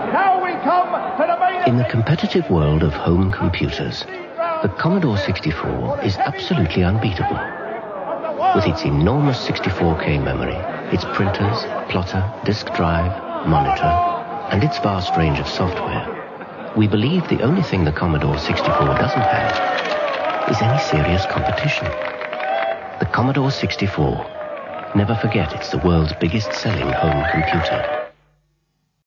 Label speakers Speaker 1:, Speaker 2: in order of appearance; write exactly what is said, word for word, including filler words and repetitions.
Speaker 1: Now we come to the main...
Speaker 2: In the competitive world of home computers, the Commodore sixty-four is absolutely unbeatable. With its enormous sixty-four K memory, its printers, plotter, disk drive, monitor, and its vast range of software, we believe the only thing the Commodore sixty-four doesn't have is any serious competition. The Commodore sixty-four. Never forget it's the world's biggest selling home computer.